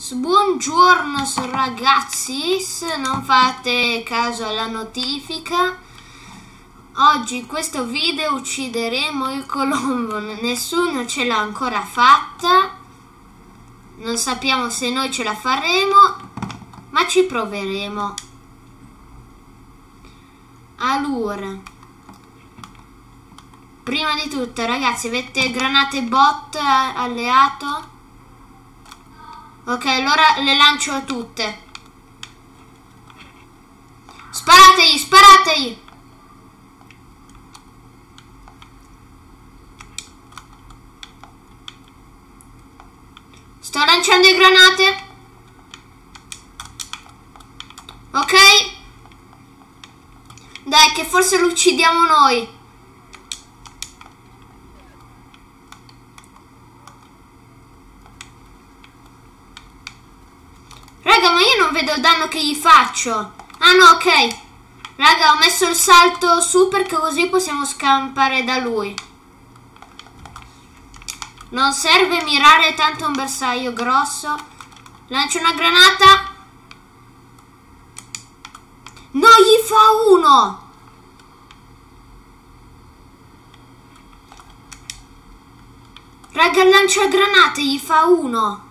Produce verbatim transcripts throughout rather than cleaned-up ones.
Buongiorno ragazzi, non fate caso alla notifica. Oggi in questo video uccideremo il colombo. Nessuno ce l'ha ancora fatta. Non sappiamo se noi ce la faremo, ma ci proveremo. Allora, prima di tutto ragazzi, avete granate bot alleato? Ok, allora le lancio tutte. Sparategli, sparategli. Sto lanciando le granate. Ok. Dai, che forse lo uccidiamo noi. Raga, ma io non vedo il danno che gli faccio. Ah no, ok. Raga, ho messo il salto su perché così possiamo scappare da lui. Non serve mirare tanto un bersaglio grosso. Lancio una granata. No, gli fa uno. Raga, lancia granate, gli fa uno.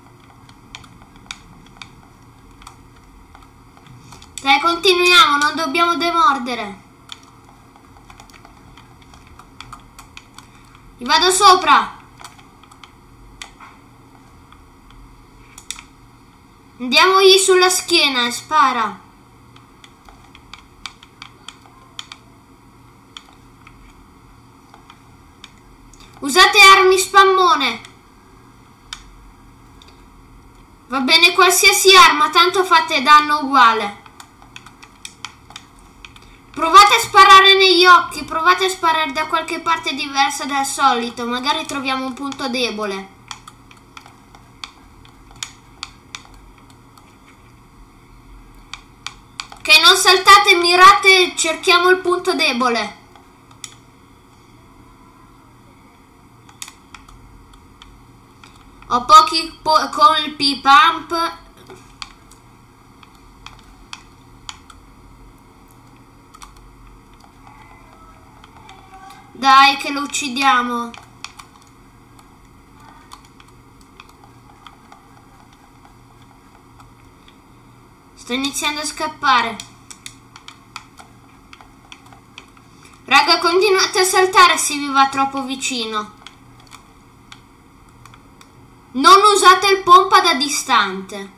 Dai, continuiamo, non dobbiamo demordere. Gli vado sopra. Andiamogli sulla schiena e spara. Usate armi spammone. Va bene qualsiasi arma, tanto fate danno uguale. Provate a sparare negli occhi, provate a sparare da qualche parte diversa dal solito, magari troviamo un punto debole. Ok, non saltate, mirate, cerchiamo il punto debole. Ho pochi po colpi pump. Dai che lo uccidiamo. Sto iniziando a scappare. Raga, continuate a saltare se vi va troppo vicino. Non usate il pompa da distante.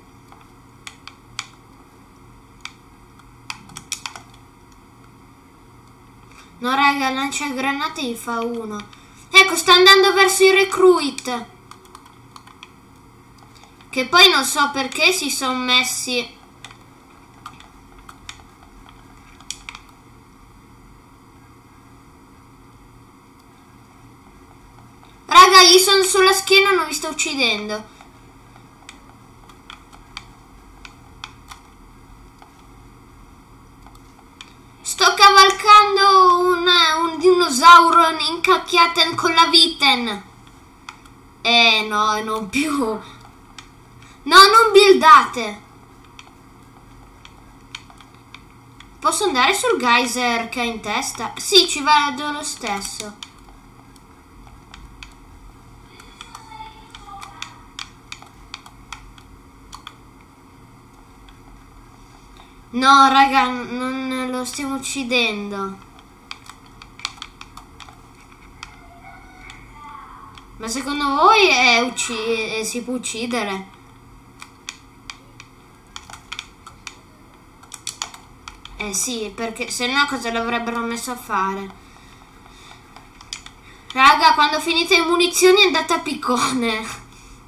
No raga, lancia granate e gli fa uno. Ecco, sta andando verso i recruit. Che poi non so perché si sono messi. Raga, gli sono sulla schiena, non vi sto uccidendo. Sto cavalcando un, un dinosauro incacchiato con la viten. Eh no, non più. No, non buildate. Posso andare sul geyser che ha in testa? Sì, ci vado lo stesso. No, raga, non lo stiamo uccidendo. Ma secondo voi è ucc- si può uccidere? Eh sì, perché se no cosa l'avrebbero messo a fare? Raga, quando finite le munizioni andate a piccone.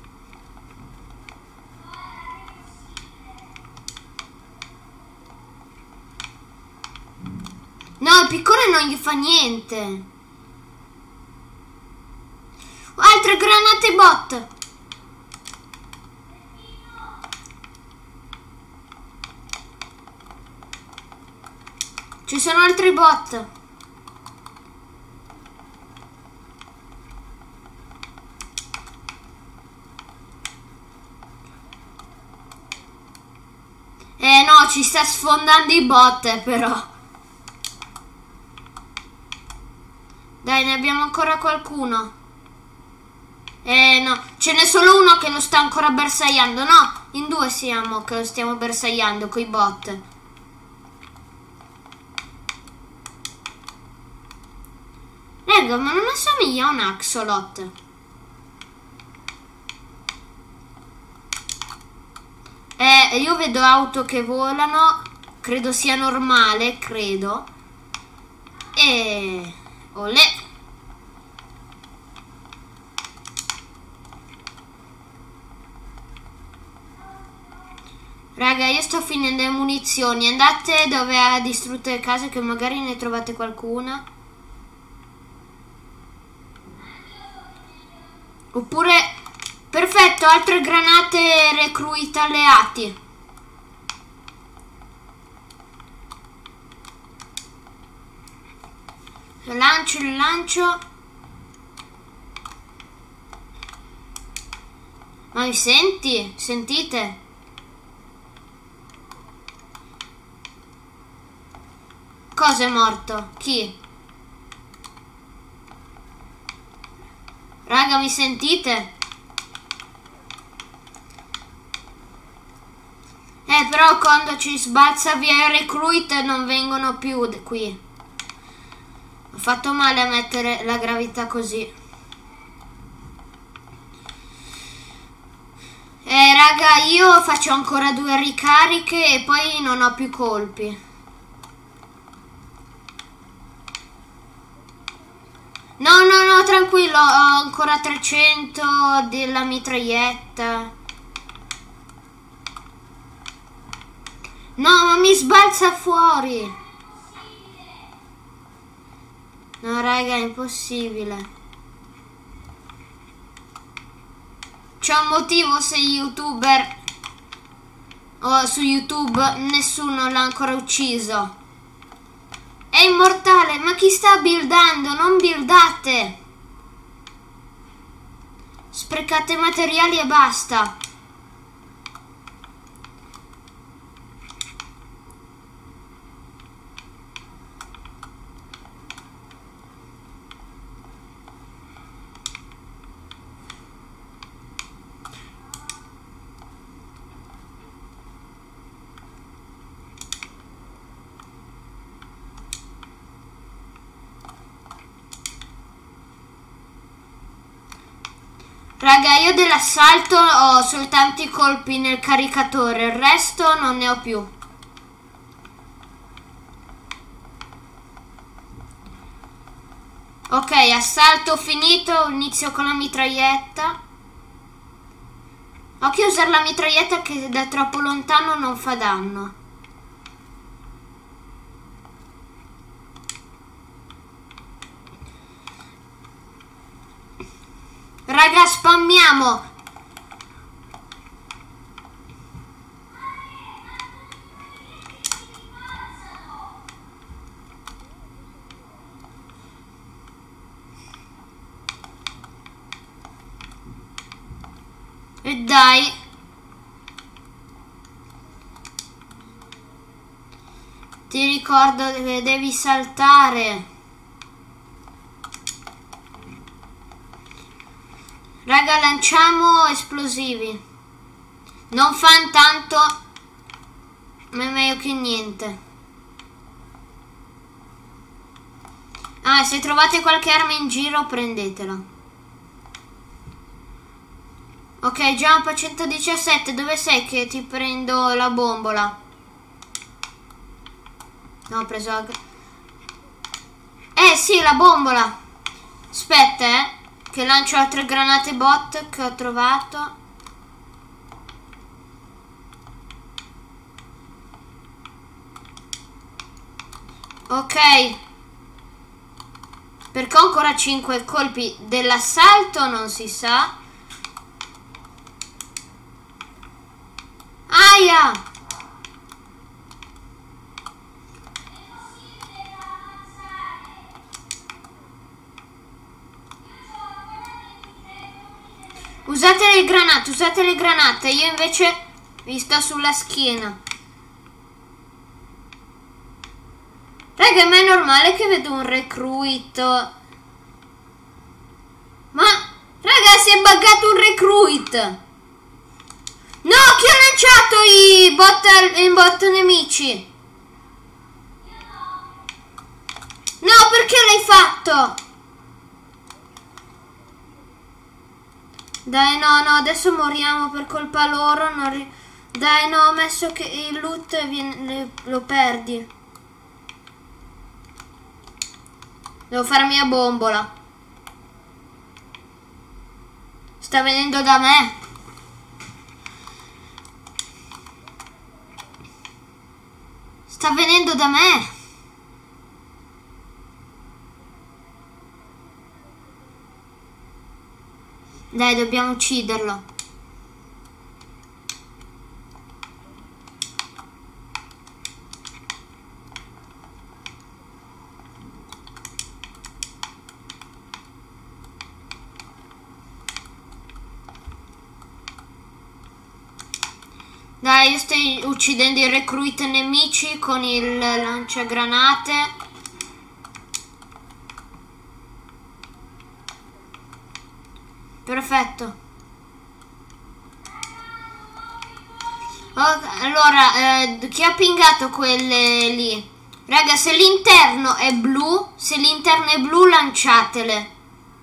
No, il piccone non gli fa niente. Altre granate bot. Ci sono altri bot. Eh no, ci sta sfondando i bot però. Dai, ne abbiamo ancora qualcuno. Eh no, ce n'è solo uno che lo sta ancora bersagliando. No, in due siamo che lo stiamo bersagliando coi bot. Raga, ma non assomiglia a un axolot. Eh, io vedo auto che volano. Credo sia normale, credo. E... olè. Raga, io sto finendo le munizioni. Andate dove ha distrutto le case, che magari ne trovate qualcuna. Oppure... perfetto, altre granate recruit alleati. Lo lancio, lo lancio. Ma mi senti? Sentite? Cosa è morto? Chi? Raga, mi sentite? Eh, però quando ci sbalza via il recruit non vengono più qui. Ho fatto male a mettere la gravità così. Eh, raga, io faccio ancora due ricariche e poi non ho più colpi. No, no, no, tranquillo, ho ancora trecento della mitraglietta. No, ma mi sbalza fuori. No, raga, è impossibile. C'è un motivo se youtuber o su YouTube nessuno l'ha ancora ucciso. È immortale, ma chi sta buildando? Non buildate. Sprecate materiali e basta. Raga, io dell'assalto ho soltanto i colpi nel caricatore, il resto non ne ho più. Ok, assalto finito, inizio con la mitraglietta. Occhio a usare la mitraglietta che da troppo lontano non fa danno. Raga, spammiamo. E dai. Ti ricordo che devi saltare. Raga, lanciamo esplosivi. Non fanno tanto, ma è meglio che niente. Ah, se trovate qualche arma in giro, prendetela. Ok, jump a centodiciassette. Dove sei che ti prendo la bombola? No, ho preso la... Eh sì, la bombola. Aspetta, eh. Che lancio altre granate bot che ho trovato. Ok. Perché ho ancora cinque colpi dell'assalto non si sa. Aia! Usate le granate, usate le granate. Io invece vi sto sulla schiena. Raga, ma è normale che vedo un recruit. Ma, raga, si è buggato un recruit. No, chi ha lanciato i bot, i bot nemici? No, perché l'hai fatto? Dai, no, no, adesso moriamo per colpa loro. Non ri... Dai, no, ho messo che il loot viene, lo perdi. Devo farmi a bombola. Sta venendo da me. Sta venendo da me. Dai, dobbiamo ucciderlo. Dai, io sto uccidendo i recruit nemici con il lanciagranate. Perfetto. Oh, allora, eh, chi ha pingato quelle lì? Raga, se l'interno è blu, se l'interno è blu lanciatele.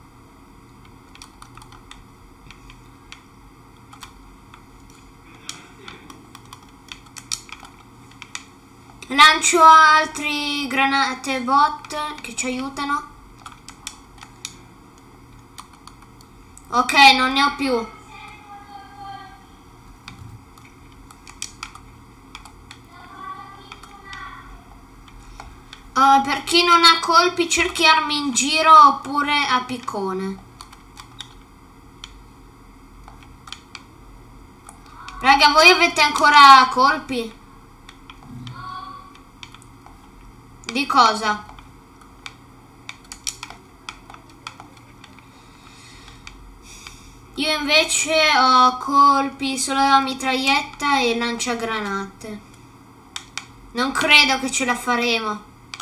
Lancio altri granate bot che ci aiutano. Ok, non ne ho più. Uh, per chi non ha colpi, cerchi armi in giro oppure a piccone. Raga, voi avete ancora colpi? Di cosa? Io invece ho colpi solo la mitraglietta e lanciagranate. Non credo che ce la faremo.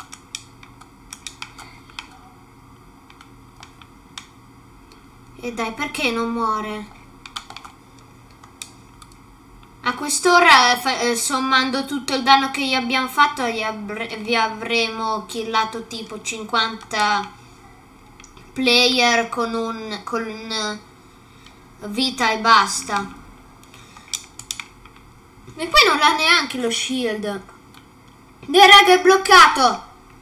E dai, perché non muore? A quest'ora, eh, sommando tutto il danno che gli abbiamo fatto, gli avre vi avremo killato tipo cinquanta player con un con vita e basta. E poi non ha neanche lo shield. Dai, raga, è bloccato.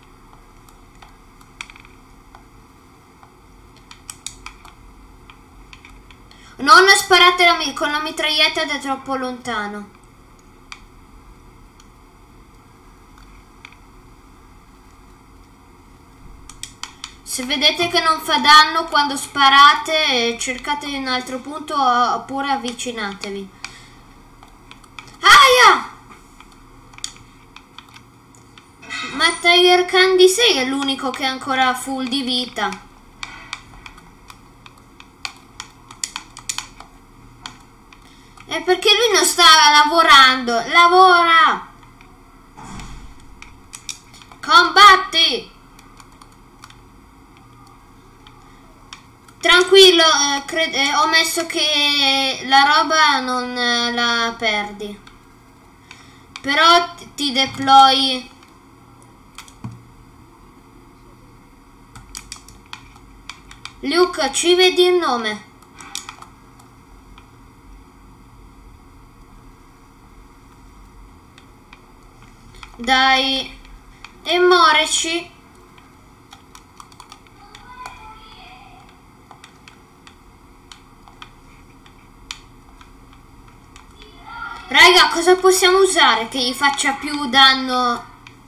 Non sparate la, con la mitraglietta da troppo lontano. Se vedete che non fa danno quando sparate, cercate un altro punto oppure avvicinatevi. Aia! Ma Tiger Candy sei è l'unico che è ancora full di vita. È perché lui non sta lavorando. Lavora! Combatti! Tranquillo, eh, eh, ho messo che la roba non eh, la perdi. Però ti deploy. Luke, ci vedi il nome? Dai. E moreci. Raga, cosa possiamo usare che gli faccia più danno?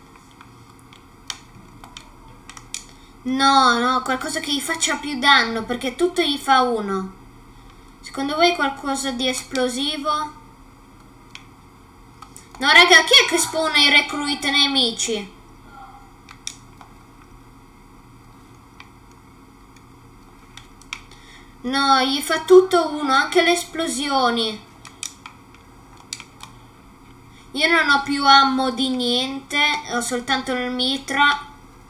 No, no, qualcosa che gli faccia più danno, perché tutto gli fa uno. Secondo voi qualcosa di esplosivo? No, raga, chi è che spawna i recruit nemici? No, gli fa tutto uno, anche le esplosioni. Io non ho più ammo di niente, ho soltanto il mitra.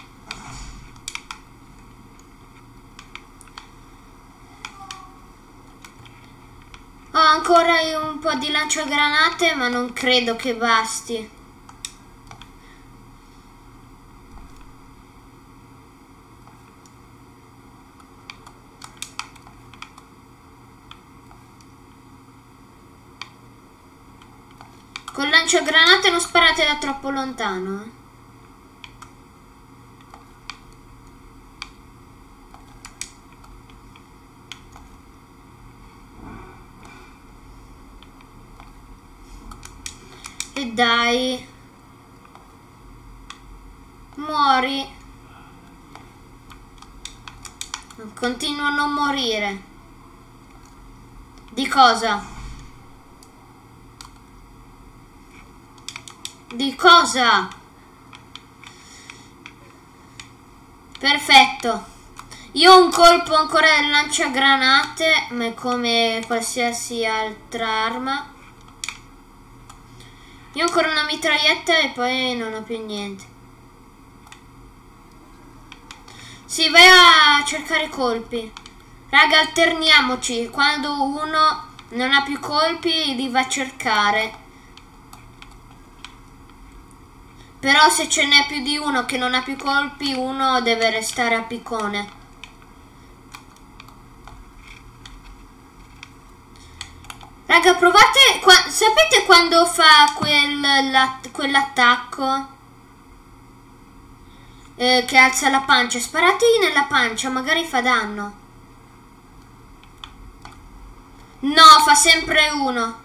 Ho ancora un po' di lanciagranate, ma non credo che basti. Col lanciagranate non sparate da troppo lontano, eh. E dai, muori. Continuo a non morire. Di cosa? Di cosa? Perfetto. Io ho un colpo ancora del lanciagranate, ma è come qualsiasi altra arma. Io ho ancora una mitraglietta e poi non ho più niente. Sì, vai a cercare colpi. Raga, alterniamoci. Quando uno non ha più colpi li va a cercare. Però se ce n'è più di uno che non ha più colpi, uno deve restare a piccone. Raga, provate, qua, sapete quando fa quel, quell'attacco eh, che alza la pancia? Sparategli nella pancia, magari fa danno. No, fa sempre uno.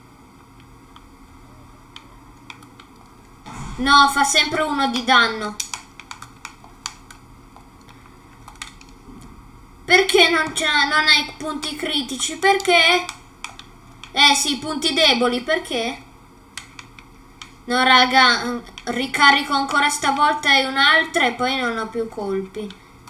No, fa sempre uno di danno. Perché non, non hai punti critici? Perché? Eh sì, punti deboli, perché? No raga, ricarico ancora stavolta e un'altra e poi non ho più colpi.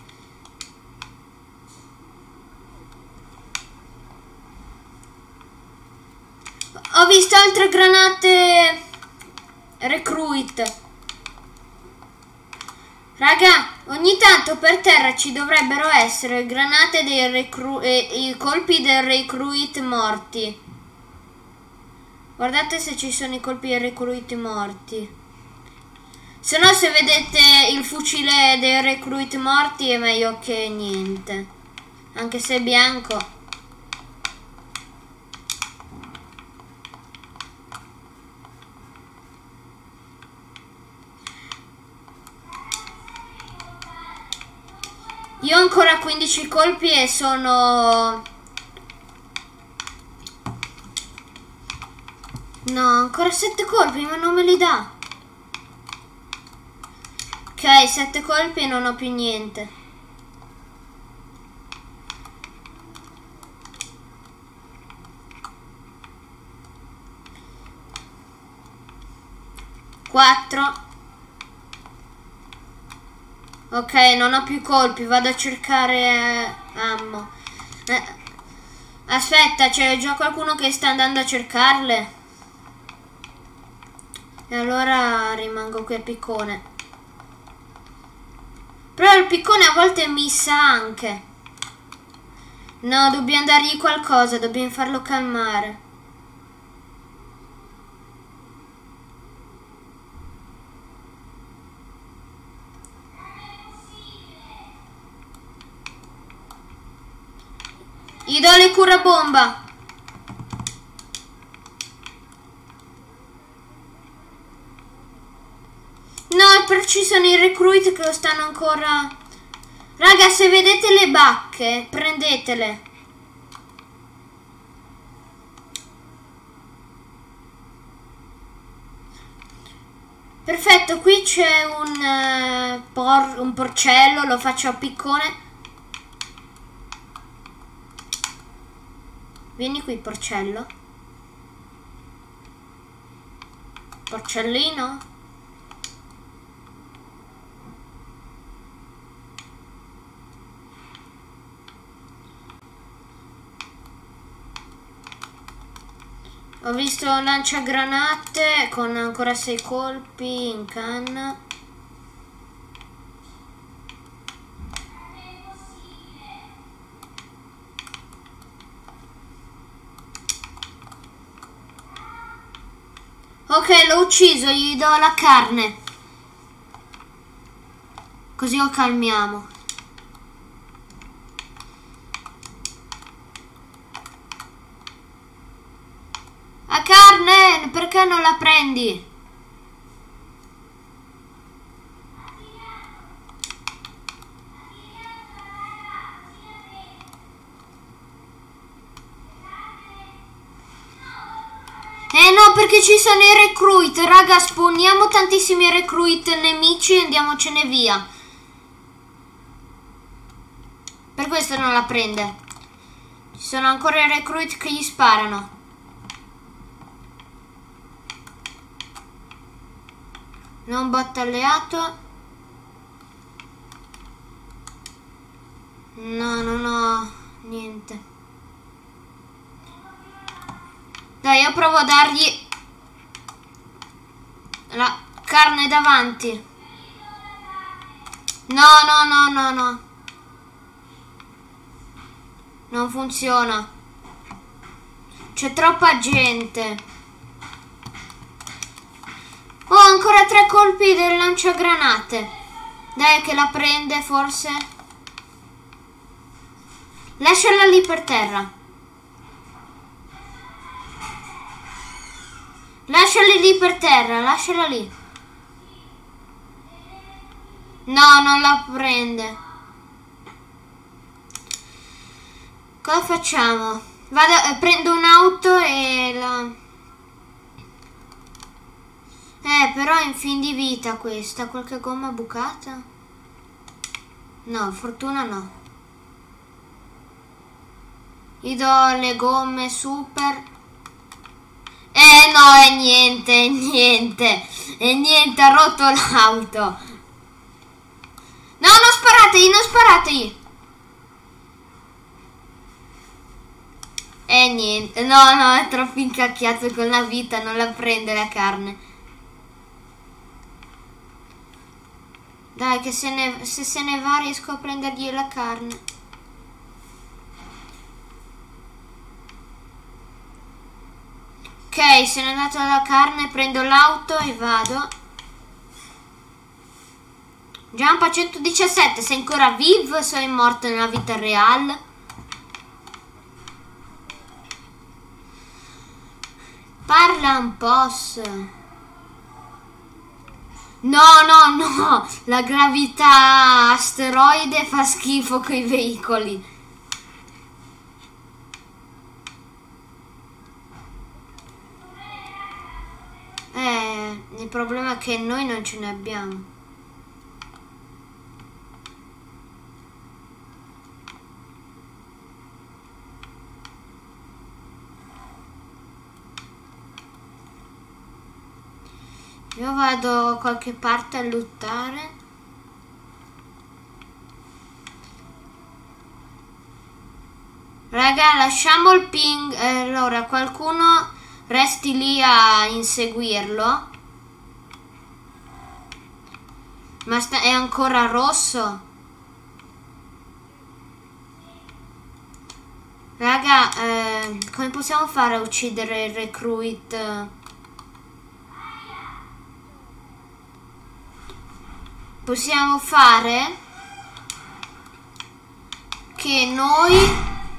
Ho visto altre granate recruit. Raga, ogni tanto per terra ci dovrebbero essere granate dei recru e i colpi del recruit morti. Guardate se ci sono i colpi dei recruit morti. Se no, se vedete il fucile dei recruit morti è meglio che niente. Anche se è bianco. Io ho ancora quindici colpi e sono... No, ancora sette colpi, ma non me li dà. Ok, sette colpi e non ho più niente. quattro. Ok, non ho più colpi, vado a cercare eh, ammo. Eh, aspetta, c'è già qualcuno che sta andando a cercarle? E allora rimango qui a piccone. Però il piccone a volte missa anche. No, dobbiamo dargli qualcosa, dobbiamo farlo calmare. Gli do le curabomba. No, però ci sono i recruit che lo stanno ancora... Raga, se vedete le bacche, prendetele. Perfetto, qui c'è un, uh, por un porcello, lo faccio a piccone. Vieni qui, porcello. Porcellino. Ho visto un lanciagranate con ancora sei colpi in canna. Ok, l'ho ucciso, gli do la carne. Così lo calmiamo. La carne, perché non la prendi? Eh no, perché ci sono i recruit, raga, spawniamo tantissimi recruit nemici e andiamocene via. Per questo non la prende. Ci sono ancora i recruit che gli sparano. Non bot alleato. No, non ho niente. Dai, io provo a dargli la carne davanti. No, no, no, no, no. Non funziona. C'è troppa gente. Ho ancora tre colpi del lanciagranate. Dai che la prende forse. Lasciala lì per terra. Lasciali lì per terra, lasciala lì. No, non la prende. Cosa facciamo? Vado, eh, prendo un'auto e la... Eh, però è in fin di vita questa. Qualche gomma bucata? No, fortuna no. Gli do le gomme super. Eh no, è niente, è niente. È niente, ha rotto l'auto. No, non sparategli, non sparategli. Eh niente, no, no, è troppo incacchiato con la vita, non la prende la carne. Dai, che se, ne, se se ne va riesco a prendergli la carne. Ok, se ne è andata la carne, prendo l'auto e vado. Jump a centodiciassette, sei ancora vivo o sei morto nella vita reale? Parla un po'. No, no, no, la gravità asteroide fa schifo coi veicoli. Eh, il problema è che noi non ce ne abbiamo. Io vado da qualche parte a lottare. Raga, lasciamo il ping. Eh, allora, qualcuno resti lì a inseguirlo. Ma sta, è ancora rosso. Raga, eh, come possiamo fare a uccidere il recruit? Possiamo fare che noi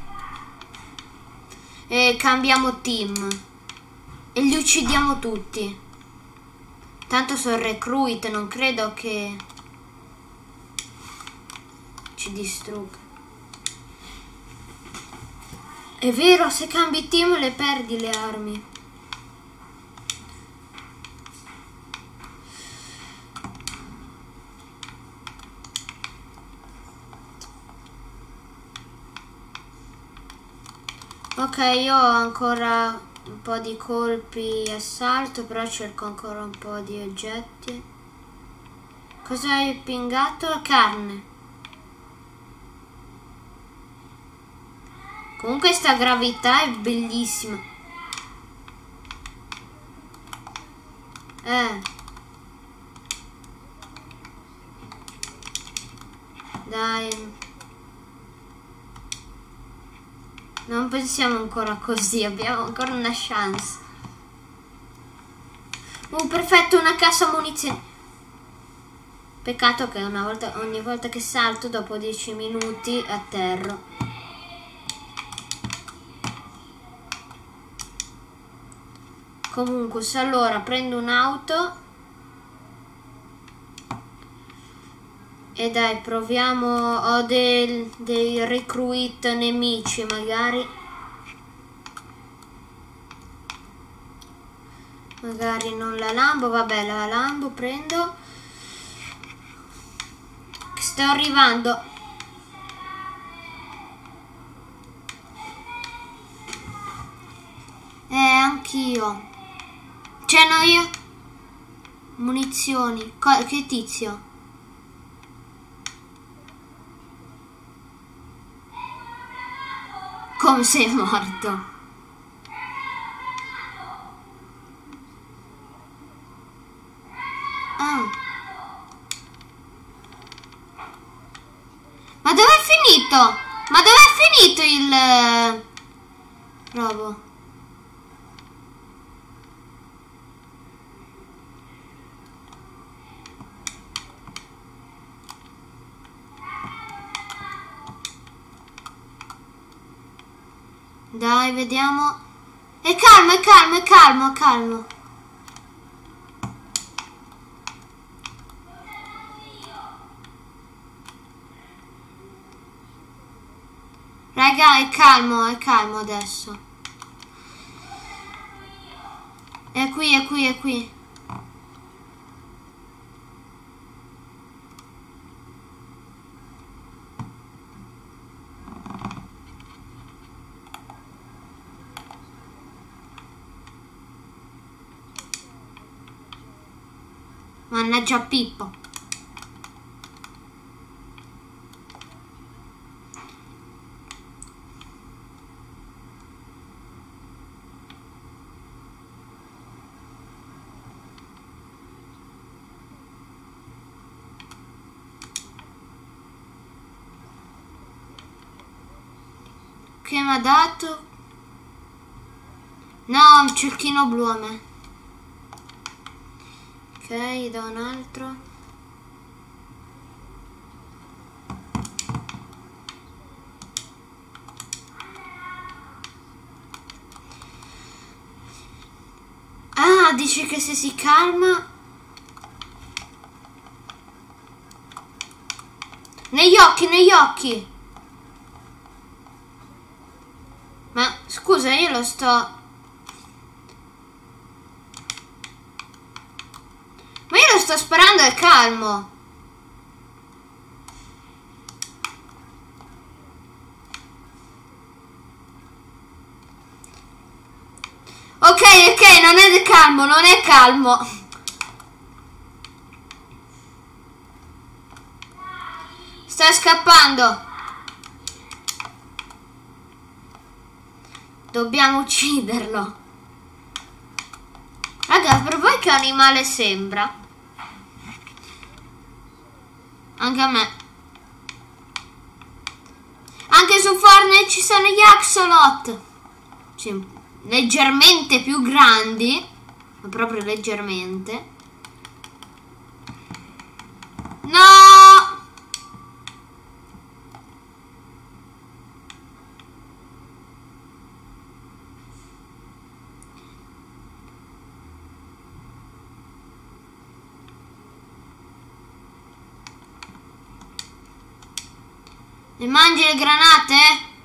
eh, cambiamo team e li uccidiamo tutti. Tanto sono recruit, non credo che ci distrugga. È vero, se cambi team le perdi le armi. Ok, io ho ancora un po' di colpi assalto, però cerco ancora un po' di oggetti. Cosa hai pingato? Carne. Comunque sta gravità è bellissima. Eh. Dai. Non pensiamo ancora così, abbiamo ancora una chance. Uh, perfetto, una cassa munizioni. Peccato che una volta, ogni volta che salto, dopo dieci minuti, atterro. Comunque, se allora prendo un'auto. E dai, proviamo. Ho del, dei recruit nemici, magari. Magari non la Lambo, vabbè, la Lambo prendo. Sto arrivando. Eh, anch'io. C'è no io? Munizioni. Co che tizio? Come sei morto? Ah. Ma dove è finito? Ma dove è finito il... robo? Dai, vediamo. È calmo, è calmo, è calmo, è calmo. Raga, è calmo, è calmo adesso. È qui, è qui, è qui. Mannaggia Pippo. Che mi ha dato? No, un cerchino blu a me. Ok, da un altro. Ah, dice che se si calma. Negli occhi, negli occhi. Ma scusa, io lo sto... Ma io lo sto sparando, è calmo. Ok, ok, non è calmo, non è calmo. Sta scappando. Dobbiamo ucciderlo. Raga, per voi che animale sembra? Anche a me. Anche su Fortnite ci sono gli axolot. Sì, leggermente più grandi. Ma proprio leggermente. No! Ne mangi le granate?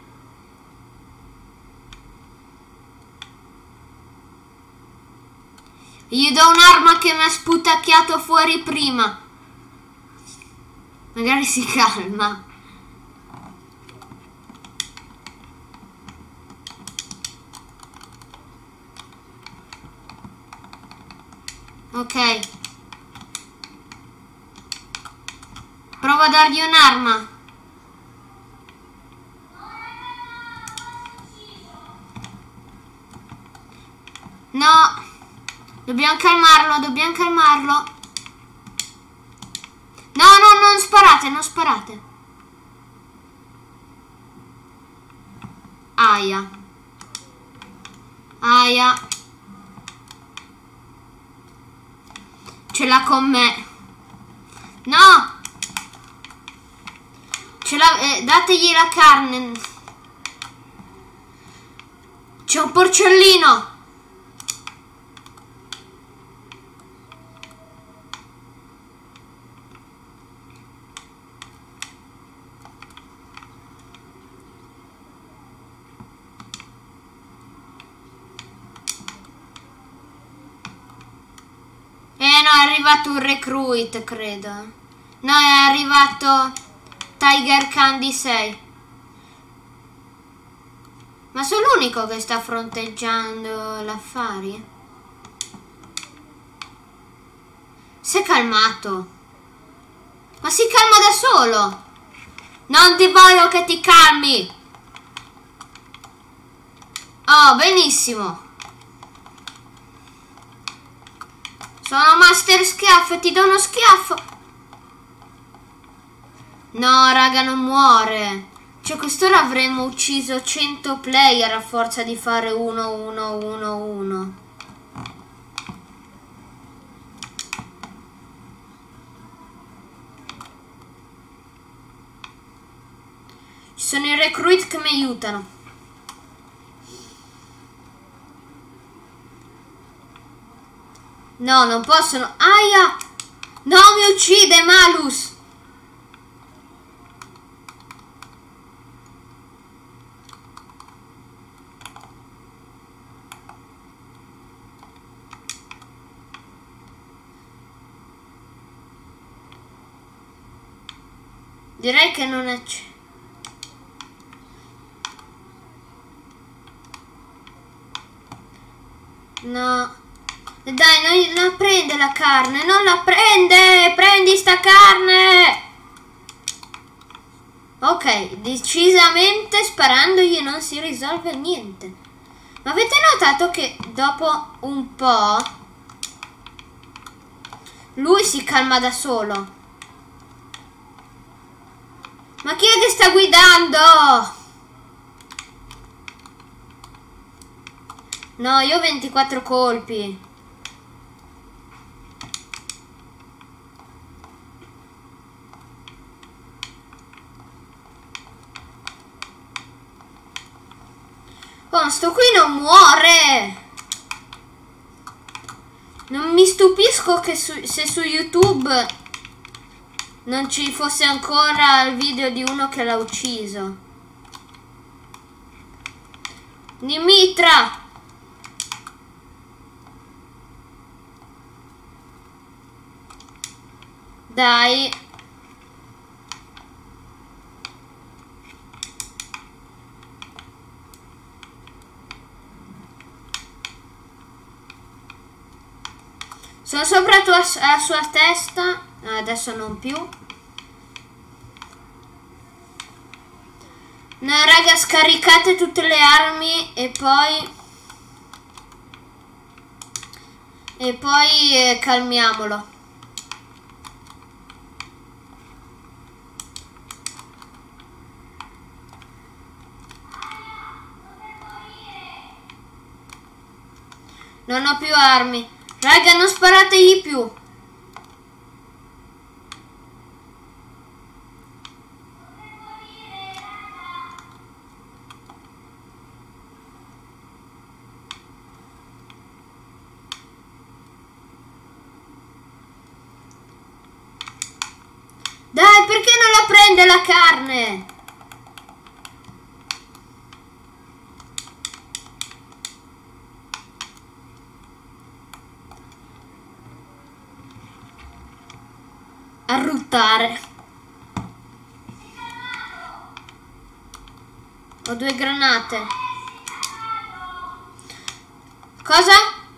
Gli do un'arma che mi ha sputacchiato fuori prima. Magari si calma. Ok. Provo a dargli un'arma. No. Dobbiamo calmarlo, dobbiamo calmarlo. No, no, non sparate, non sparate. Aia. Aia. Ce l'ha con me. No. Ce l'ha, eh, dategli la carne. C'è un porcellino. Eh no, è arrivato un recruit, credo. No, è arrivato Tiger Candy sei. Ma sono l'unico che sta fronteggiando l'affari? Si è calmato. Ma si calma da solo. Non ti voglio che ti calmi. Oh, benissimo. Sono Master Schiaffo e ti do uno schiaffo. No, raga, non muore. Cioè, quest'ora avremmo ucciso cento player a forza di fare uno uno uno uno. Ci sono i recruit che mi aiutano. No, non possono. Aia! No, mi uccide Malus! Direi che non è... No. Dai, non la prende la carne, non la prende! Prendi sta carne! Ok, decisamente sparandogli non si risolve niente. Ma avete notato che dopo un po' lui si calma da solo? Ma chi è che sta guidando? No, io ho ventiquattro colpi. Oh, sto qui non muore. Non mi stupisco che su, se su YouTube non ci fosse ancora il video di uno che l'ha ucciso. Dimitra! Dai. Sono sopra tua, la sua testa. Adesso non più. No, raga, scaricate tutte le armi e poi... E poi eh, calmiamolo. Non ho più armi. Raga, non sparategli più. Dai, perché non la prende la carne? Arruttare. Ho due granate. Cosa?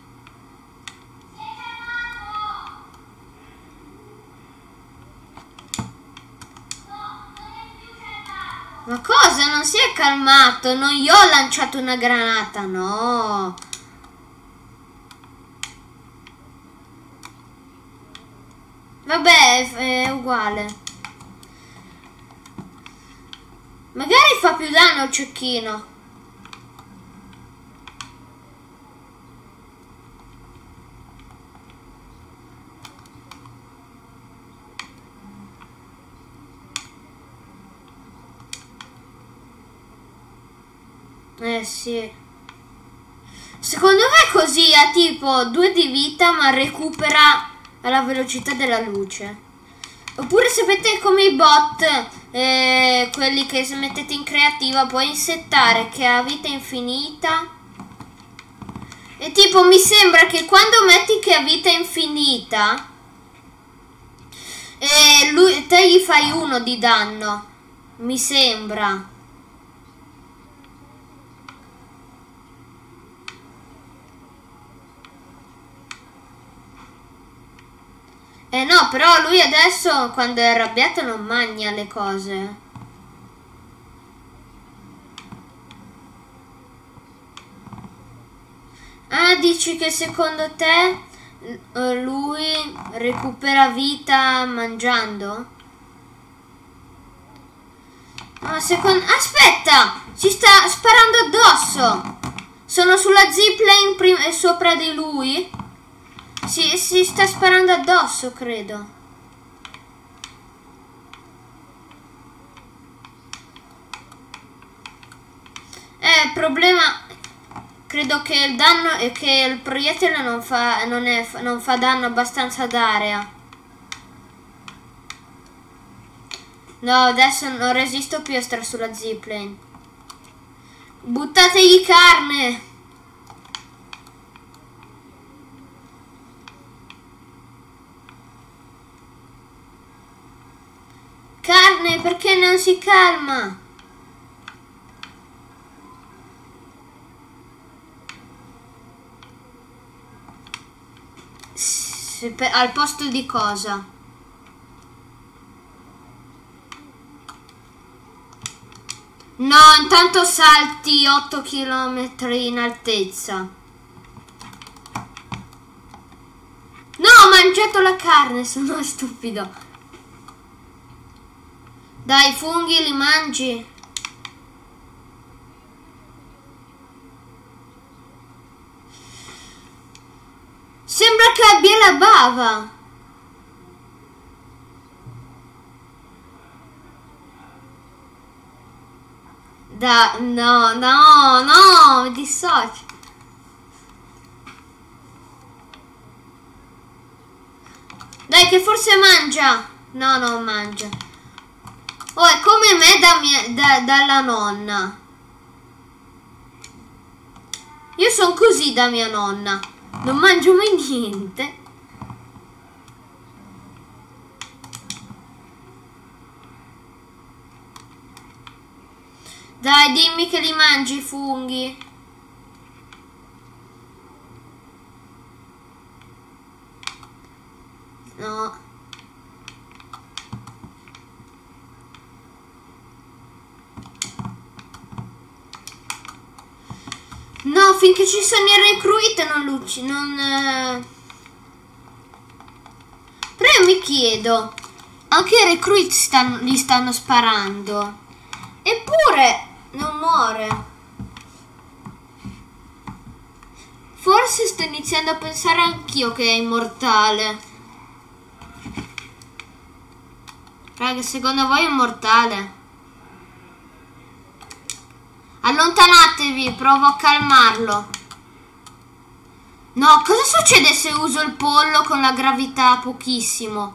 Ma cosa? Non si è calmato? Non gli ho lanciato una granata, no. Vabbè, è, è uguale. Magari fa più danno il cecchino. Eh sì. Secondo me così ha tipo due di vita ma recupera alla velocità della luce. Oppure se mettete come i bot, eh, quelli che se mettete in creativa, puoi insettare che ha vita infinita. E tipo mi sembra che quando metti che ha vita infinita, eh, lui, te gli fai uno di danno. Mi sembra. Eh no, però lui adesso quando è arrabbiato non mangia le cose. Ah, dici che secondo te lui recupera vita mangiando? No, secondo... Aspetta! Ci sta sparando addosso! Sono sulla zipline sopra di lui? Si, si sta sparando addosso, credo. Eh, il problema... Credo che il danno è che il proiettile non fa, non è, non fa danno abbastanza d'area. No, adesso non resisto più a stare sulla zipline. Buttategli carne! Carne, perché non si calma? Se per, al posto di cosa? No, intanto salti otto chilometri in altezza. No, ho mangiato la carne, sono stupido. Dai, i funghi li mangi. Sembra che abbia la bava. Da, no, no, no, mi dissocio. Dai, che forse mangia. No, non mangia. Oh, è come me da mia, da, dalla nonna. Io sono così da mia nonna. Non mangio mai niente. Dai, dimmi che li mangi i funghi. No. No, finché ci sono i recruit non luci, non... Eh... Però io mi chiedo, anche i recruit stanno, gli stanno sparando, eppure non muore. Forse sto iniziando a pensare anch'io che è immortale. Raga, secondo voi è immortale? Allontanatevi, provo a calmarlo. No, cosa succede se uso il pollo con la gravità pochissimo?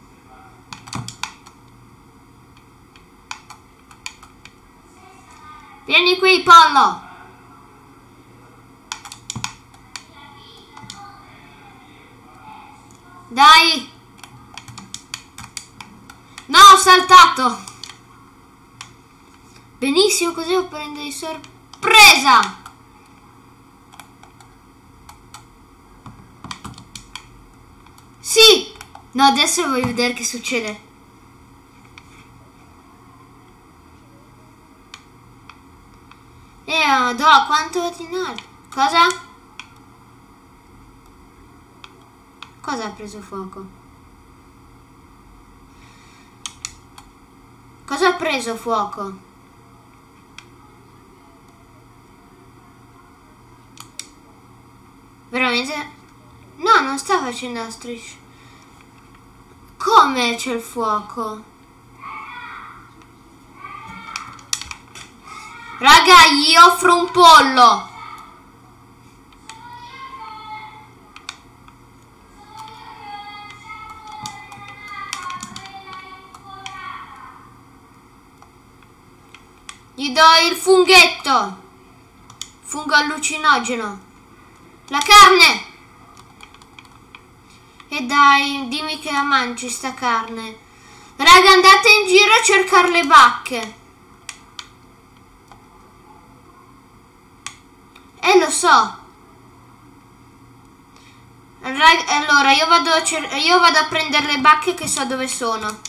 Vieni qui, pollo. Dai. No, ho saltato. Benissimo, così lo prendo di sorpresa. Sì. No, adesso voglio vedere che succede. E do, quanto vado in alto? Cosa? Cosa ha preso fuoco? Cosa ha preso fuoco? Veramente? No, non sta facendo la striscia. Come c'è il fuoco? Raga, gli offro un pollo. Gli do il funghetto. Fungo allucinogeno. La carne. E dai, dimmi che la mangi sta carne. Raga, andate in giro a cercare le bacche. Eh, lo so. Raga, allora, io vado, a cer- io vado a prendere le bacche che so dove sono.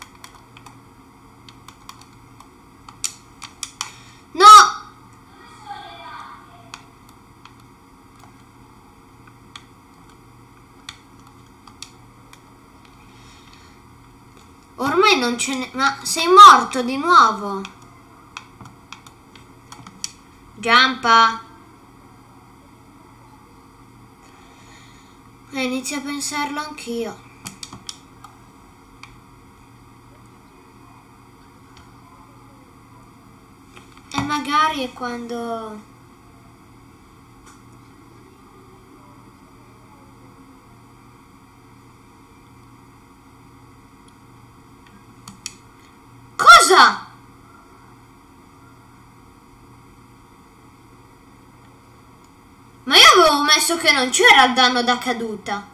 No! Ormai non ce n'è... Ma sei morto di nuovo? Giampa. E inizio a pensarlo anch'io. E magari è quando... Cosa? Ma io avevo messo che non c'era il danno da caduta.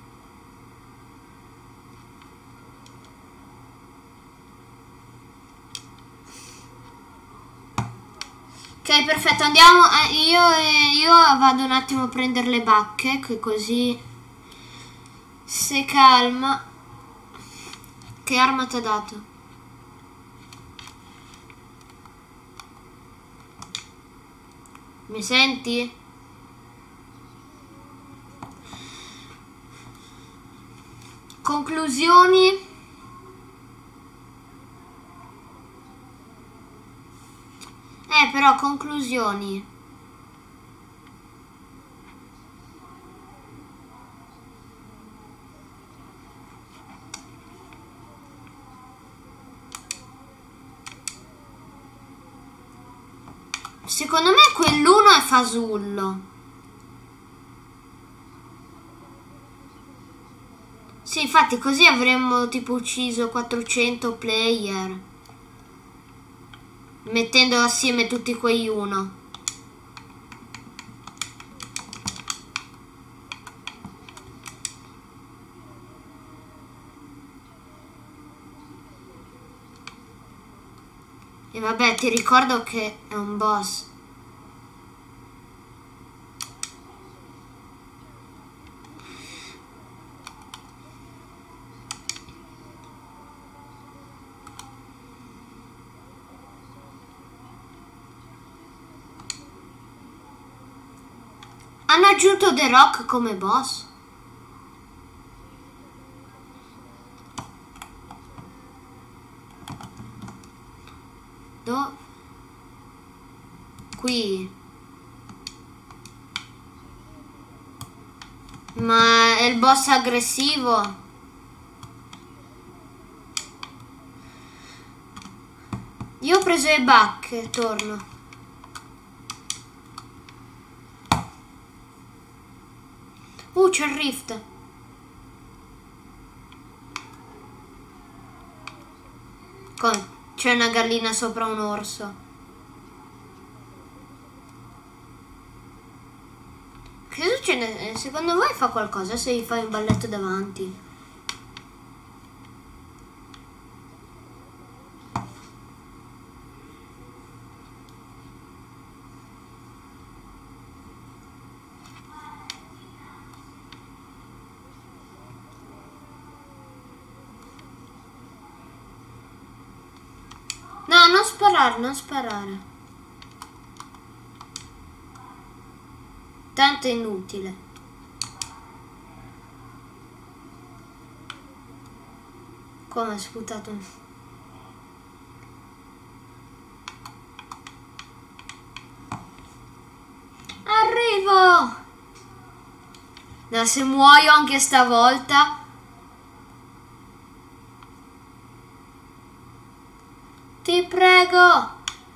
Ok, perfetto, andiamo. Eh, io, eh, io vado un attimo a prendere le bacche, che così si calma. Che arma ti ha dato? Mi senti? Conclusioni? Eh, però conclusioni. Secondo me quell'uno è fasullo. Sì, infatti così avremmo tipo ucciso quattrocento player, mettendo assieme tutti quegli uno. E vabbè, ti ricordo che è un boss. Hanno aggiunto The Rock come boss? Do? Qui. Ma è il boss aggressivo? Io ho preso le bacche, torno. Uh, c'è il rift. C'è una gallina sopra un orso. Che succede? Secondo voi fa qualcosa se gli fai un balletto davanti? No, non sparare, non sparare. Tanto è inutile. Come ha sputato? No! No, se muoio anche stavolta. Ti prego.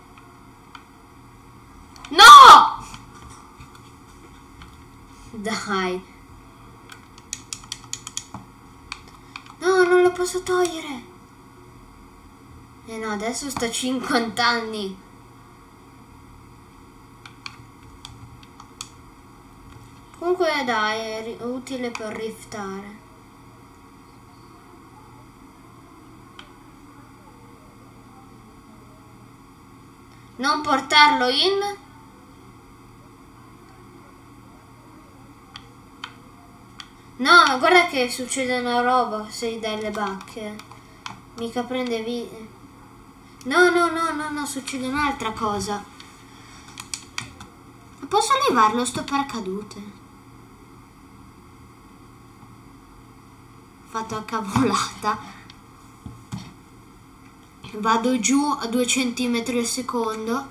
No! Dai. No, non lo posso togliere. Eh no, adesso sto a cinquanta anni. Comunque dai, è utile per riftare. Non portarlo in. No, ma guarda che succede una roba se gli dai le bacche. Mica prende vita. No, no, no, no, no, succede un'altra cosa. Ma posso levarlo sto paracadute? Fatto a cavolata. Vado giù a due centimetri al secondo.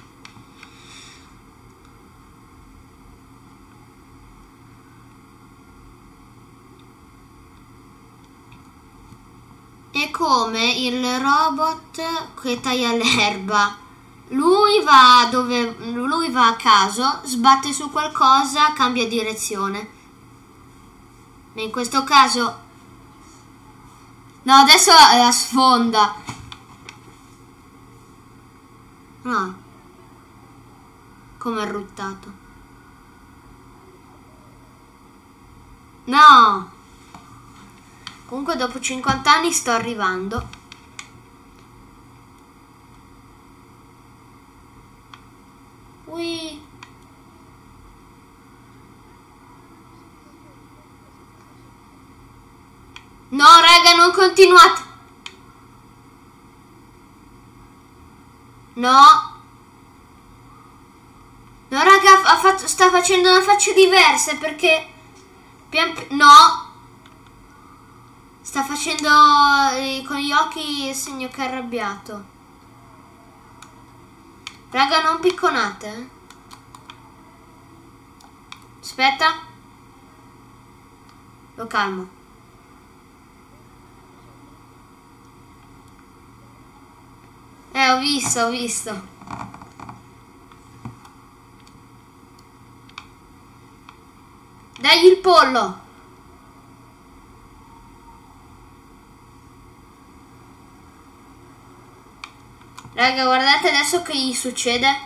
È come il robot che taglia l'erba. Lui va dove lui va a caso, sbatte su qualcosa, cambia direzione. Ma in questo caso no, adesso la sfonda. No. Come è ruttato. No. Comunque dopo cinquanta anni sto arrivando. Ui. No, raga, non continuate. No. No, raga, ha fatto, sta facendo una faccia diversa perché pian pi- no. Sta facendo eh, con gli occhi il segno che è arrabbiato. Raga, non picconate. Eh? Aspetta. Lo calmo. Eh, ho visto, ho visto. Dagli il pollo. Raga, guardate adesso che gli succede.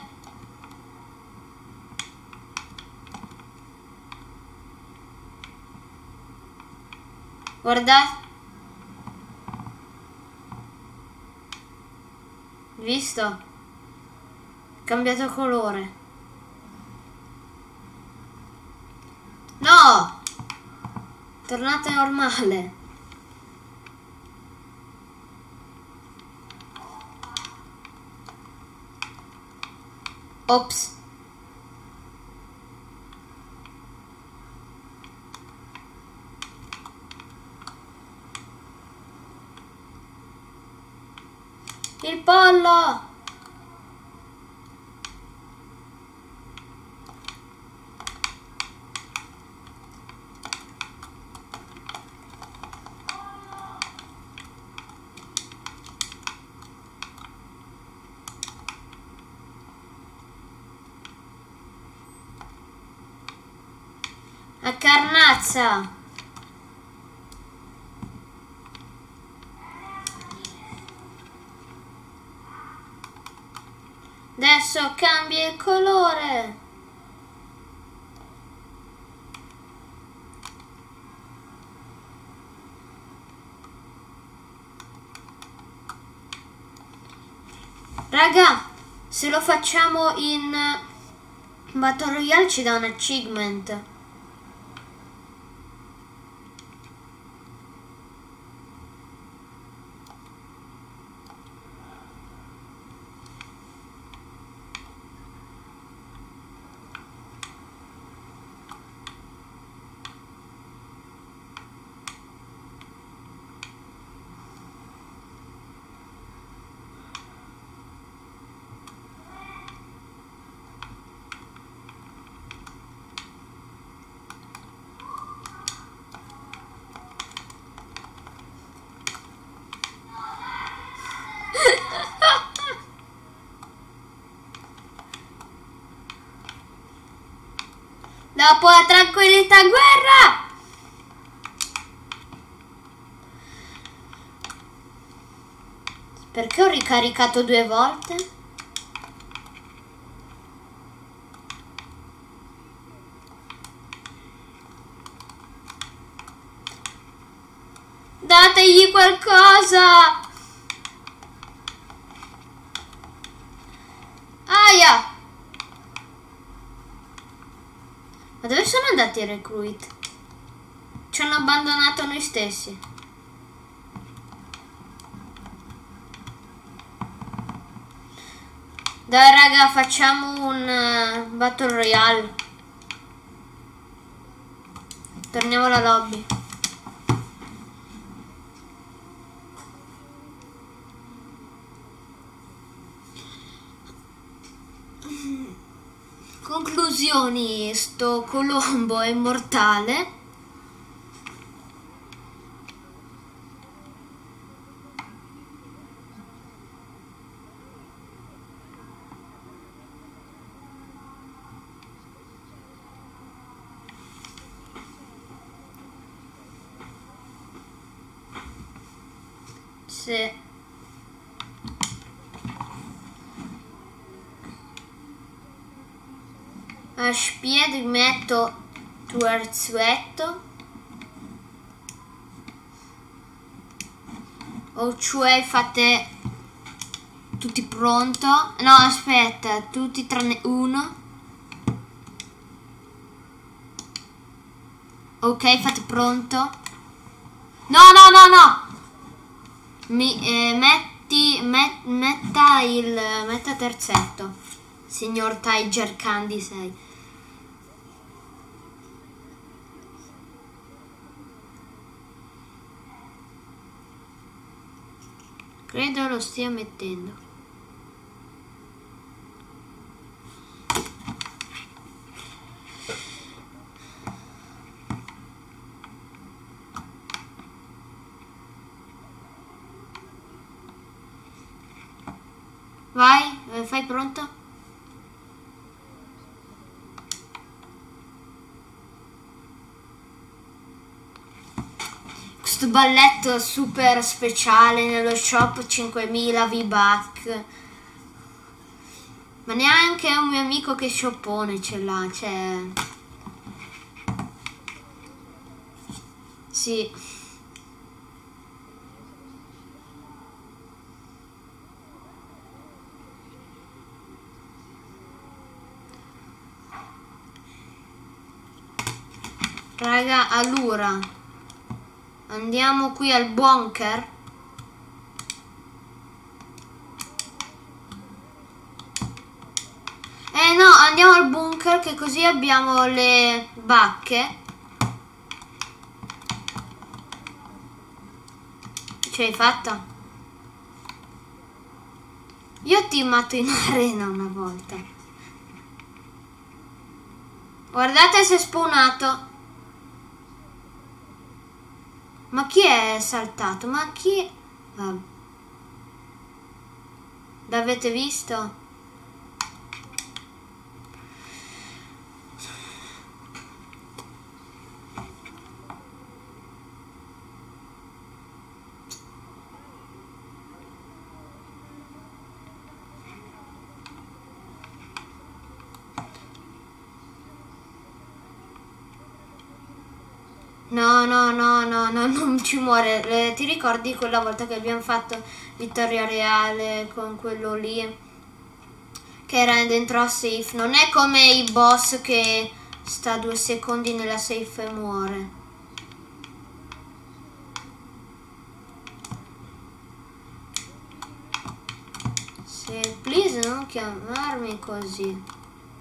Guardate. Visto? È cambiato colore. No! Tornate normale. Ops. Il pollo. A carnazza. Adesso cambia il colore. Raga, se lo facciamo in Battle Royale ci dà un achievement. Dopo la tranquillità guerra! Perché ho ricaricato due volte? Dategli qualcosa! Aia! Ma dove sono andati i recruit? Ci hanno abbandonato noi stessi. Dai raga, facciamo un uh, Battle Royale. Torniamo alla lobby. Conclusioni, sto Colombo è immortale. Se a spiedi metto tuerzuetto o cioè fate tutti pronto. No, aspetta, tutti tranne uno. Ok, fate pronto. No, no, no, no. Mi eh, metti met, metta il metta terzetto, signor Tiger Candy sei. Credo lo stia mettendo. Vai, fai pronto? Questo balletto super speciale nello shop cinquemila V-Buck. Ma neanche un mio amico che shoppone ce l'ha, cioè... Sì. Raga, allora andiamo qui al bunker. Eh no, andiamo al bunker che così abbiamo le bacche. Ce l'hai fatta? Io ti matto in arena una volta. Guardate se è spawnato. Ma chi è saltato? Ma chi... Ah. L'avete visto? No, no, no, no, no, non ci muore. Eh, ti ricordi quella volta che abbiamo fatto vittoria reale con quello lì? Che era dentro a safe. Non è come i boss che sta due secondi nella safe e muore. Se, please, non chiamarmi così.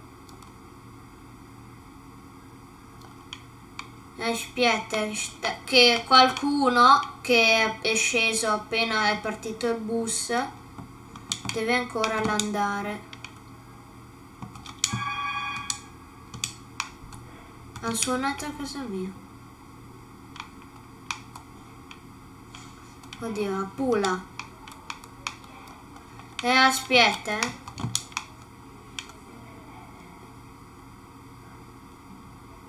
Aspetta, che qualcuno che è sceso appena è partito il bus deve ancora andare. Ha suonato a casa mia. Oddio, a Pula. Eh, aspetta, eh.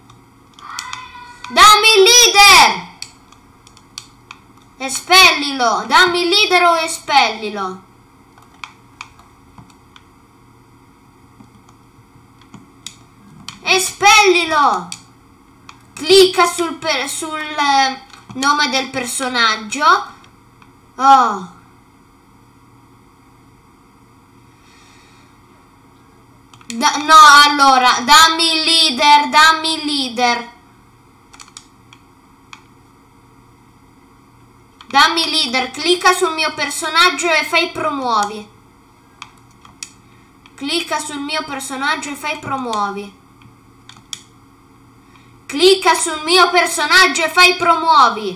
Dammi il leader! Espellilo! Dammi il leader o espellilo! Espellilo! Clicca sul, per, sul eh, nome del personaggio. Oh. Da, no, allora, dammi il leader, dammi il leader. Dammi il leader, clicca sul mio personaggio e fai promuovi. Clicca sul mio personaggio e fai promuovi. Clicca sul mio personaggio e fai promuovi.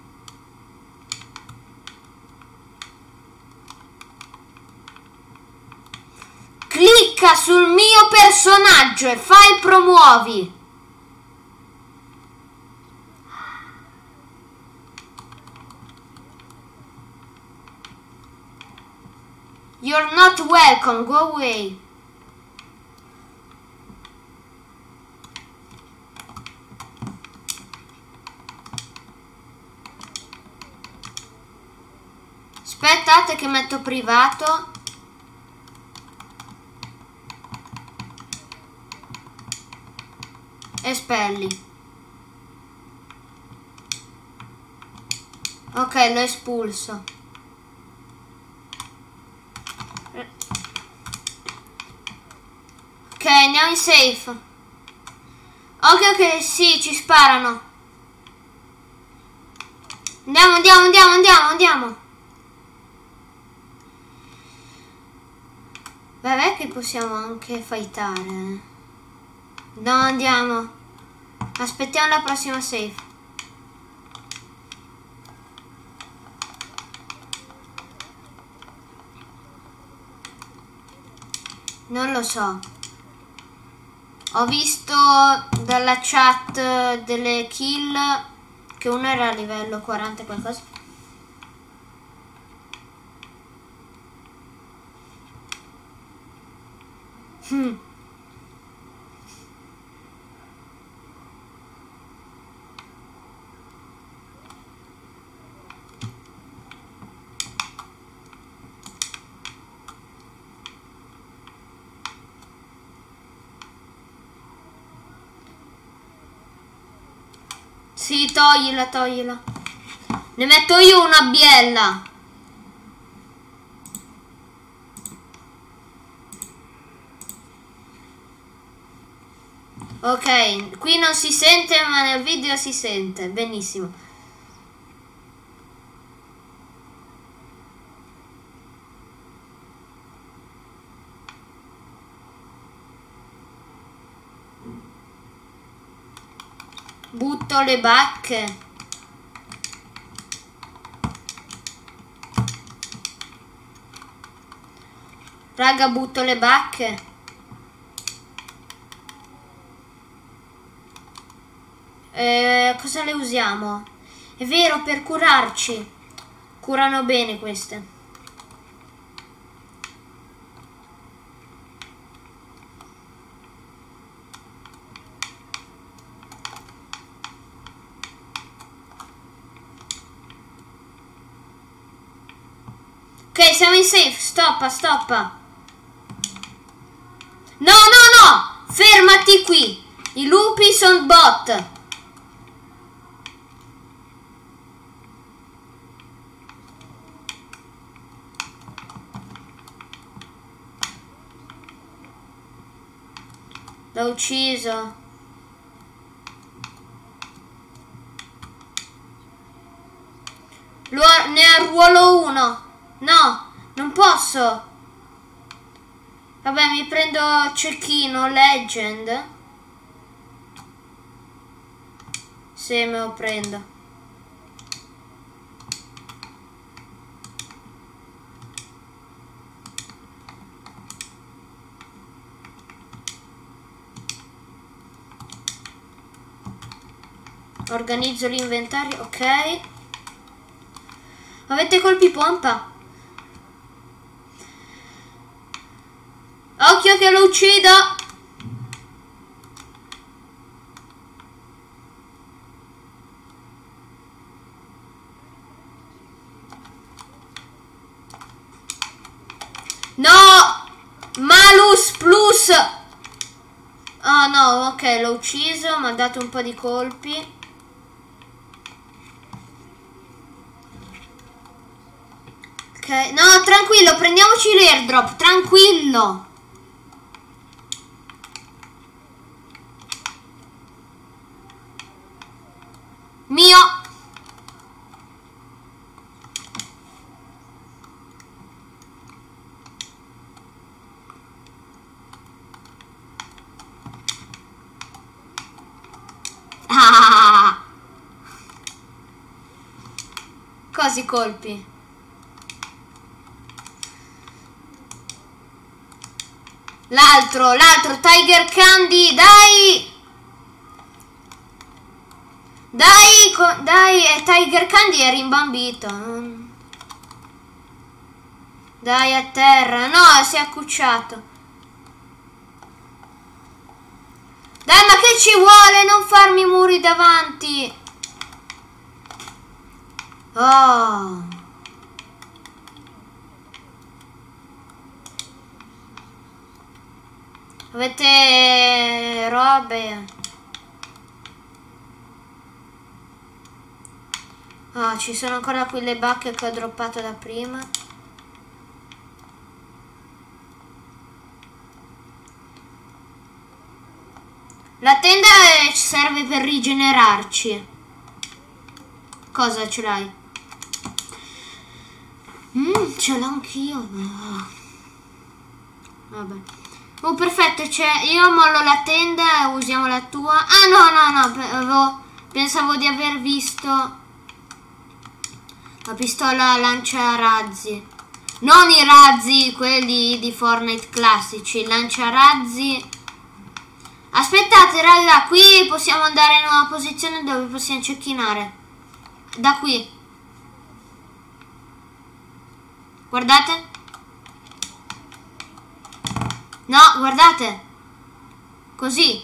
Clicca sul mio personaggio e fai promuovi. You're not welcome, go away. Aspettate che metto privato. Espelli. Ok, l'ho espulso. Ok, andiamo in safe. Ok, ok, sì, ci sparano. Andiamo, andiamo, andiamo, andiamo, andiamo. Vabbè che possiamo anche fightare. No, andiamo. Aspettiamo la prossima safe. Non lo so. Ho visto dalla chat delle kill che uno era a livello quaranta e qualcosa. Hmm. Sì, toglila, toglila. Ne metto io una biella. Ok, qui non si sente, ma nel video si sente. Benissimo. Butto le bacche. Raga, butto le bacche. Eh, cosa le usiamo? È vero, per curarci. Curano bene queste. Ok, siamo in safe. Stoppa, stoppa. No, no, no. Fermati qui. I lupi sono bot. L'ho ucciso. Lo, ne arruolo uno. No, non posso. Vabbè, mi prendo cecchino, legend. Se me lo prendo. Organizzo l'inventario, ok. Avete colpi pompa? Occhio che lo uccido! Rufus! Oh no, ok, l'ho ucciso, mi ha dato un po' di colpi. Ok, no, tranquillo, prendiamoci l'airdrop, tranquillo. Mio. Ah. Così colpi. L'altro, l'altro, Tiger Candy, dai! Dai, dai, eh, Tiger Candy è rimbambito. Dai, a terra. No, si è accucciato. Dai, ma che ci vuole? Non farmi muri davanti. Oh. Avete robe? Ah, ci sono ancora quelle bacche che ho droppato da prima. La tenda serve per rigenerarci. Cosa ce l'hai? Mm, ce l'ho anch'io. Vabbè. Oh, perfetto, cioè io mollo la tenda e usiamo la tua. Ah, no, no, no, avevo, pensavo di aver visto la pistola lanciarazzi. Non i razzi, quelli di Fortnite classici, i lanciarazzi. Aspettate, raga, qui possiamo andare in una posizione dove possiamo cecchinare. Da qui. Guardate. No, guardate. Così.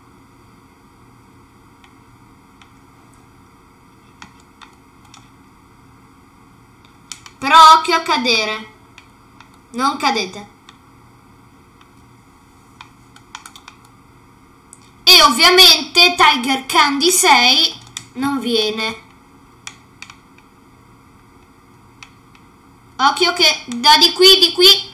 Però occhio a cadere. Non cadete. E ovviamente Tiger Candy sei non viene. Occhio che da di qui, di qui.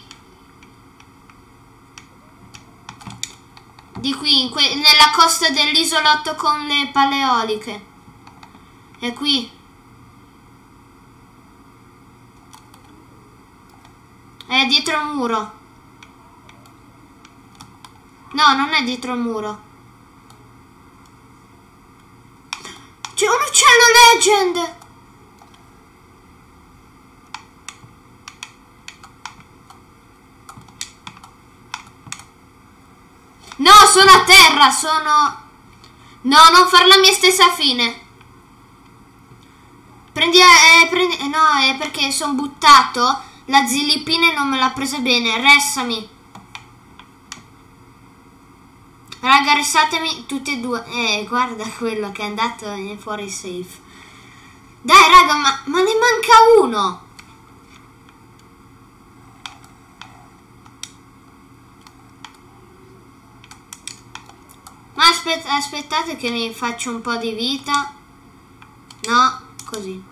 Di qui, in que nella costa dell'isolotto con le paleoliche. È qui. È dietro il muro. No, non è dietro il muro. C'è un uccello legend. No, sono a terra, sono... No, non far la mia stessa fine. Prendi... Eh, prendi... Eh, no, è perché sono buttato. La zillipina non me l'ha presa bene. Ressami. Raga, ressatemi tutti e due. Eh, guarda quello che è andato fuori safe. Dai, raga, ma, ma ne manca uno. Ma aspet aspettate che mi faccio un po' di vita. No, così.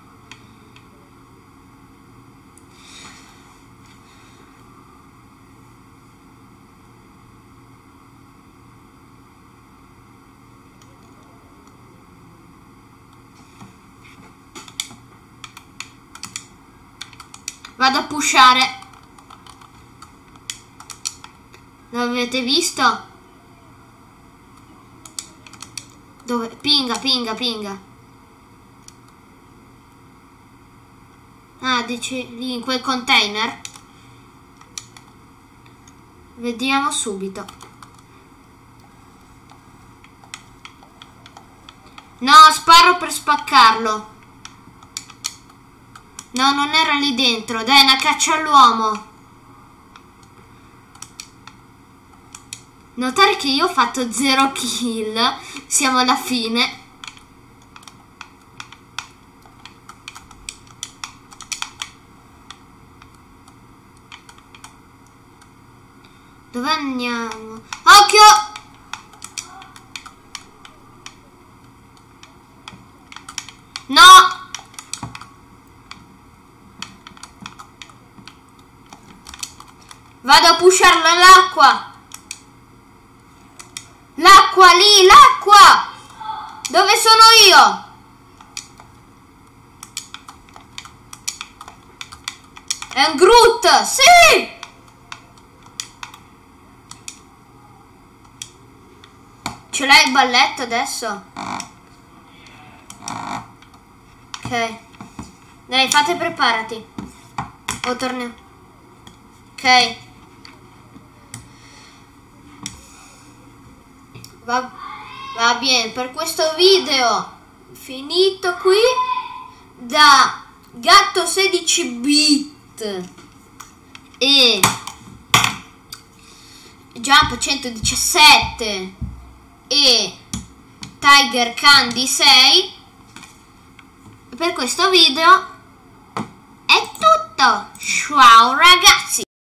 Vado a pushare. L'avete visto? Dove? Pinga, pinga, pinga. Ah, dici lì in quel container? Vediamo subito. No, sparo per spaccarlo. No, non era lì dentro. Dai, una caccia all'uomo. Notare che io ho fatto zero kill. Siamo alla fine. Dove andiamo? No! Vado a pusharlo all'acqua. L'acqua lì, l'acqua! Dove sono io? È un Groot, sì! Ce l'hai il balletto adesso? Ok. Dai, fate, preparati. O torniamo. Ok. Va, va bene, per questo video finito qui da Gatto sedici bit e Jump centodiciassette e Tiger Candy sei. Per questo video è tutto. Ciao ragazzi.